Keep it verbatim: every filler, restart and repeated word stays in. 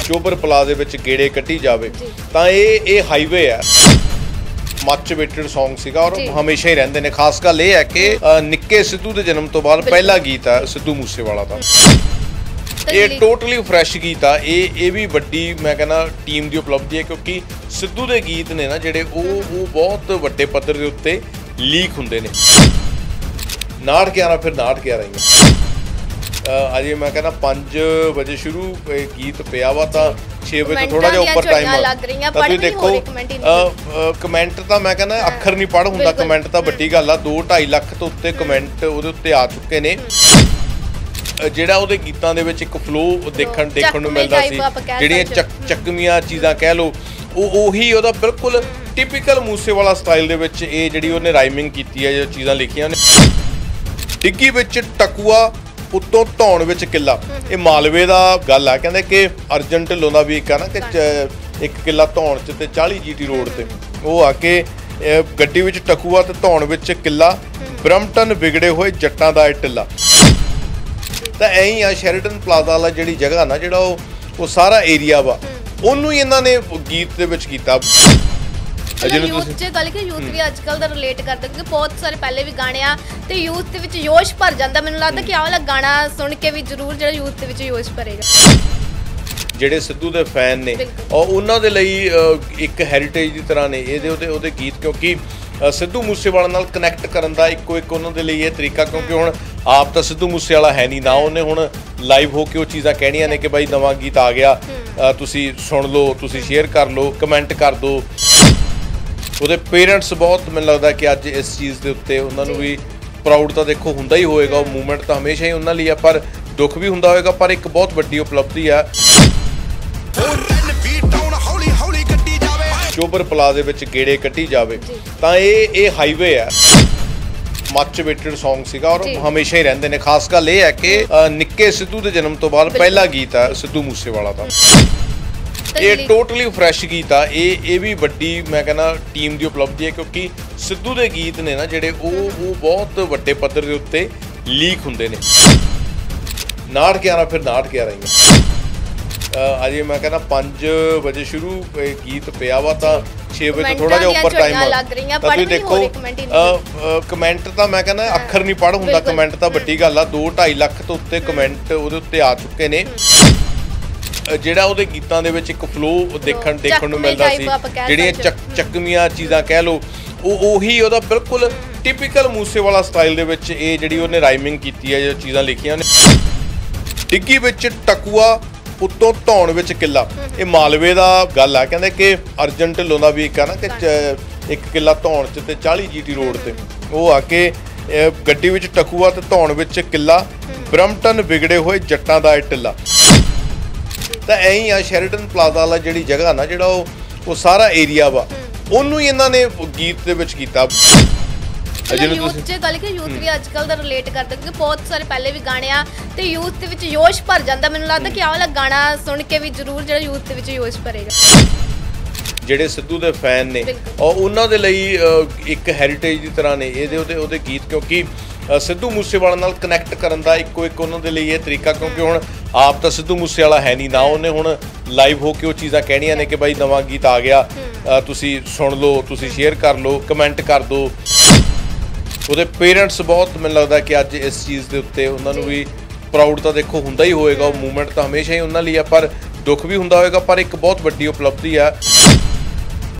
शोभर प्लाजे विच गेड़े कट्टी जावे तां ये ये हाईवे है मच वेटेड सॉन्ग सीगा और हमेशा ही रहंदे ने। खास गल ये है कि निक्के सिद्धू के जन्म तो बाद पहला गीत है सिद्धू मूसेवाला दा। ये टोटली फ्रैश गीत आ। ये ये भी वड्डी मैं कहना टीम की उपलब्धि है क्योंकि सिद्धू के गीत ने ना जिहड़े वो बहुत वड्डे पद्धर के उत्ते लीक हुंदे ने। नाड़ ग्यारह फिर नाड़ ग्यारह ही अजे मैं कहना पाँच बजे शुरू गीत पिया वा तो छे बजे तो थोड़ा जिहा उपर टाइम देखो कमेंट तो मैं कहना अखर नहीं पढ़ हुंदा। कमेंट तो वड्डी गल आ। दो ढाई लख तो उत्ते कमेंट उहदे उत्ते आ चुके ने। ਜਿਹੜਾ ਉਹਦੇ ਗੀਤਾਂ ਦੇ ਵਿੱਚ ਇੱਕ ਫਲੋ ਦੇਖਣ ਦੇਖਣ ਨੂੰ ਮਿਲਦਾ ਸੀ ਜਿਹੜੀਆਂ ਚੱਕਵੀਆਂ ਚੀਜ਼ਾਂ ਕਹਿ ਲਓ ਉਹ ਉਹੀ ਉਹਦਾ ਬਿਲਕੁਲ ਟਿਪੀਕਲ ਮੂਸੇਵਾਲਾ ਸਟਾਈਲ ਦੇ ਵਿੱਚ ਇਹ ਜਿਹੜੀ ਉਹਨੇ ਰਾਈਮਿੰਗ ਕੀਤੀ ਹੈ ਜੋ ਚੀਜ਼ਾਂ ਲਿਖੀਆਂ ਨੇ। ਡਿੱਗੀ ਵਿੱਚ ਟਕੂਆ ਉੱਤੋਂ ਧੌਣ ਵਿੱਚ ਕਿੱਲਾ ਇਹ ਮਾਲਵੇ ਦਾ ਗੱਲ ਆ। ਕਹਿੰਦੇ ਕਿ ਅਰਜਨ ਢਿੱਲੋਂ ਦਾ ਵੀ ਇੱਕ ਆ ਨਾ ਕਿ ਇੱਕ ਕਿੱਲਾ ਧੌਣ 'ਚ ਤੇ ਚਾਲੀ ਜੀਟੀ ਰੋਡ ਤੇ ਉਹ ਆ ਕੇ ਗੱਡੀ ਵਿੱਚ ਟਕੂਆ ਤੇ ਧੌਣ ਵਿੱਚ ਕਿੱਲਾ ਬ੍ਰਮਟਨ ਵਿਗੜੇ ਹੋਏ ਜੱਟਾਂ ਦਾ ਇਹ ਢਿੱਲਾ। ਤਾਂ ਐਂ ਹੀ ਆ ਸ਼ੈਰੀਟਨ ਪਲਾਜ਼ਾ ਵਾਲਾ ਜਿਹੜੀ ਜਗ੍ਹਾ ਨਾ ਜਿਹੜਾ ਉਹ ਉਹ ਸਾਰਾ ਏਰੀਆ ਵਾ ਉਹਨੂੰ ਹੀ ਇਹਨਾਂ ਨੇ ਗੀਤ ਦੇ ਵਿੱਚ ਕੀਤਾ। यूथ च गल कि यूथ भी अजकल दा रिलेट करदा क्योंकि बहुत सारे पहले भी गाने आ ते यूथ दे विच जोश भर जांदा। मैनूं लगदा कि आह वाला गाना सुन के भी जरूर जिहड़ा यूथ दे विच जोश भरेगा। ਜਿਹੜੇ ਸਿੱਧੂ ਦੇ ਫੈਨ ਨੇ ਔਰ ਉਹਨਾਂ ਦੇ ਲਈ ਇੱਕ ਹੈਰੀਟੇਜ ਦੀ ਤਰ੍ਹਾਂ ਨੇ ਇਹਦੇ ਉਹਦੇ ਉਹਦੇ ਗੀਤ ਕਿਉਂਕਿ ਸਿੱਧੂ ਮੂਸੇਵਾਲਾ ਨਾਲ ਕਨੈਕਟ ਕਰਨ ਦਾ ਇੱਕੋ ਇੱਕ ਉਹਨਾਂ ਦੇ ਲਈ ਇਹ ਤਰੀਕਾ ਕਿਉਂਕਿ ਹੁਣ ਆਪ ਤਾਂ ਸਿੱਧੂ ਮੂਸੇਵਾਲਾ ਹੈ ਨਹੀਂ ਨਾ ਉਹਨੇ ਹੁਣ ਲਾਈਵ ਹੋ ਕੇ ਉਹ ਚੀਜ਼ਾਂ ਕਹਿਣੀਆਂ ਨੇ ਕਿ ਬਾਈ ਨਵਾਂ ਗੀਤ ਆ ਗਿਆ ਤੁਸੀਂ ਸੁਣ ਲਓ ਤੁਸੀਂ ਸ਼ੇਅਰ ਕਰ ਲਓ ਕਮੈਂਟ ਕਰ ਦਿਓ। ਉਹਦੇ ਪੇਰੈਂਟਸ ਬਹੁਤ ਮੈਨੂੰ ਲੱਗਦਾ ਕਿ ਅੱਜ ਇਸ ਚੀਜ਼ ਦੇ ਉੱਤੇ ਉਹਨਾਂ ਨੂੰ ਵੀ ਪ੍ਰਾਊਡ ਤਾਂ ਦੇਖੋ ਹੁੰਦਾ ਹੀ ਹੋਏਗਾ। ਉਹ ਮੂਵਮੈਂਟ ਤਾਂ ਹਮੇਸ਼ਾ ਹੀ ਉਹਨਾਂ ਲਈ ਆ ਪਰ ਦੁੱਖ ਵੀ ਹੁੰਦਾ ਹੋਏਗਾ ਪਰ ਇੱਕ ਬਹੁਤ ਵੱਡੀ ਉਪਲਬਧੀ ਆ। ਸ਼ੋਭਰ ਪਲਾਜ਼ੇ ਵਿੱਚ ਗੇੜੇ ਕੱਟੀ ਜਾਵੇ ਤਾਂ ਇਹ ਇਹ ਹਾਈਵੇ ਹੈ ਮਚ ਵੇਟਡ ਸੌਂਗ ਸੀਗਾ ਔਰ ਹਮੇਸ਼ਾ ਹੀ ਰਹਿੰਦੇ ਨੇ। ਖਾਸ ਗੱਲ ਇਹ ਹੈ ਕਿ ਨਿੱਕੇ ਸਿੱਧੂ ਦੇ ਜਨਮ ਤੋਂ ਬਾਅਦ ਪਹਿਲਾ ਗੀਤ ਹੈ ਸਿੱਧੂ ਮੂਸੇਵਾਲਾ ਦਾ। ਇਹ ਟੋਟਲੀ ਫਰੈਸ਼ ਗੀਤ ਆ। ਇਹ ਇਹ ਵੀ ਵੱਡੀ ਮੈਂ ਕਹਿੰਦਾ ਟੀਮ ਦੀ ਉਪਲਬਧੀ ਹੈ ਕਿਉਂਕਿ ਸਿੱਧੂ ਦੇ ਗੀਤ ਨੇ ਨਾ ਜਿਹੜੇ ਉਹ ਉਹ ਬਹੁਤ ਵੱਡੇ ਪੱਧਰ ਦੇ ਉੱਤੇ ਲੀਕ ਹੁੰਦੇ ਨੇ। ਨਾੜ ਗਿਆਰਾਂ ਫਿਰ ਨਾੜ ਗਿਆਰਾਂ ਹੀ ਅਜੇ ਮੈਂ ਕਹਿੰਦਾ ਪੰਜ ਵਜੇ ਸ਼ੁਰੂ ਗੀਤ ਪਿਆ ਵਾ ਤਾਂ ਛੇ ਵਜੇ ਤੋਂ ਥੋੜਾ ਜਿਹਾ ਉੱਪਰ ਟਾਈਮ ਤੁਸੀਂ ਦੇਖੋ ਕਮੈਂਟ ਤਾਂ ਮੈਂ ਕਹਿੰਦਾ ਅੱਖਰ ਨਹੀਂ ਪੜ੍ਹ ਹੁੰਦਾ। ਕਮੈਂਟ ਤਾਂ ਵੱਡੀ ਗੱਲ ਆ। ਦੋ ਢਾਈ ਲੱਖ ਤੋਂ ਉੱਤੇ ਕਮੈਂਟ ਉਹਦੇ ਉੱਤੇ ਆ ਚੁੱਕੇ ਨੇ। ਜਿਹੜਾ ਉਹਦੇ ਗੀਤਾਂ ਦੇ ਵਿੱਚ ਇੱਕ ਫਲੋ ਦੇਖਣ ਦੇਖਣ ਨੂੰ ਮਿਲਦਾ ਸੀ ਜਿਹੜੀਆਂ ਚੱਕਵੀਆਂ ਚੀਜ਼ਾਂ ਕਹਿ ਲਓ ਉਹ ਉਹੀ ਉਹਦਾ ਬਿਲਕੁਲ ਟਿਪੀਕਲ ਮੂਸੇਵਾਲਾ ਸਟਾਈਲ ਦੇ ਵਿੱਚ ਇਹ ਜਿਹੜੀ ਉਹਨੇ ਰਾਈਮਿੰਗ ਕੀਤੀ ਹੈ ਜੋ ਚੀਜ਼ਾਂ ਲਿਖੀਆਂ ਨੇ। ਡਿੱਗੀ ਵਿੱਚ ਟਕੂਆ ਉੱਤੋਂ ਧੌਣ ਵਿੱਚ ਕਿੱਲਾ ਇਹ ਮਾਲਵੇ ਦਾ ਗੱਲ ਆ। ਕਹਿੰਦੇ ਕਿ ਅਰਜਨ ਢਿੱਲੋਂ ਦਾ ਵੀ ਇੱਕ ਆ ਨਾ ਕਿ ਇੱਕ ਕਿੱਲਾ ਧੌਣ 'ਚ ਤੇ ਚਾਲੀ ਜੀਟੀ ਰੋਡ ਤੇ ਉਹ ਆ ਕੇ ਗੱਡੀ ਵਿੱਚ ਟਕੂਆ ਤੇ ਧੌਣ ਵਿੱਚ ਕਿੱਲਾ ਬ੍ਰਮਟਨ ਵਿਗੜੇ ਹੋਏ ਜੱਟਾਂ ਦਾ ਇਹ ਢਿੱਲਾ। ਤਾਂ ਐਂ ਹੀ ਆ ਸ਼ੈਰੀਟਨ ਪਲਾਜ਼ਾ ਵਾਲਾ ਜਿਹੜੀ ਜਗ੍ਹਾ ਨਾ ਜਿਹੜਾ ਉਹ ਉਹ ਸਾਰਾ ਏਰੀਆ ਵਾ ਉਹਨੂੰ ਹੀ ਇਹਨਾਂ ਨੇ ਗੀਤ ਦੇ ਵਿੱਚ ਕੀਤਾ। यूथ च गल कि यूथ भी अजकल दा रिलेट करदा क्योंकि बहुत सारे पहले भी गाने आ ते यूथ दे विच जोश भर जांदा। मैनूं लगदा कि आह वाला गाना सुन के भी जरूर जिहड़ा यूथ दे विच जोश भरेगा। ਜਿਹੜੇ ਸਿੱਧੂ ਦੇ ਫੈਨ ਨੇ ਔਰ ਉਹਨਾਂ ਦੇ ਲਈ ਇੱਕ ਹੈਰੀਟੇਜ ਦੀ ਤਰ੍ਹਾਂ ਨੇ ਇਹਦੇ ਉਹਦੇ ਉਹਦੇ ਗੀਤ ਕਿਉਂਕਿ ਸਿੱਧੂ ਮੂਸੇਵਾਲਾ ਨਾਲ ਕਨੈਕਟ ਕਰਨ ਦਾ ਇੱਕੋ ਇੱਕ ਉਹਨਾਂ ਦੇ ਲਈ ਇਹ ਤਰੀਕਾ ਕਿਉਂਕਿ ਹੁਣ ਆਪ ਤਾਂ ਸਿੱਧੂ ਮੂਸੇਵਾਲਾ ਹੈ ਨਹੀਂ ਨਾ ਉਹਨੇ ਹੁਣ ਲਾਈਵ ਹੋ ਕੇ ਉਹ ਚੀਜ਼ਾਂ ਕਹਿਣੀਆਂ ਨੇ ਕਿ ਬਾਈ ਨਵਾਂ ਗੀਤ ਆ ਗਿਆ ਤੁਸੀਂ ਸੁਣ ਲਓ ਤੁਸੀਂ ਸ਼ੇਅਰ ਕਰ ਲਓ ਕਮੈਂਟ ਕਰ ਦਿਓ। ਉਹਦੇ ਪੇਰੈਂਟਸ ਬਹੁਤ ਮੈਨੂੰ ਲੱਗਦਾ ਕਿ ਅੱਜ ਇਸ ਚੀਜ਼ ਦੇ ਉੱਤੇ ਉਹਨਾਂ ਨੂੰ ਵੀ ਪ੍ਰਾਊਡ ਤਾਂ ਦੇਖੋ ਹੁੰਦਾ ਹੀ ਹੋਏਗਾ। ਉਹ ਮੂਵਮੈਂਟ ਤਾਂ ਹਮੇਸ਼ਾ ਹੀ ਉਹਨਾਂ ਲਈ ਆ ਪਰ ਦੁੱਖ ਵੀ ਹੁੰਦਾ ਹੋਏਗਾ ਪਰ ਇੱਕ ਬਹੁਤ ਵੱਡੀ ਉਪਲਬਧੀ ਆ।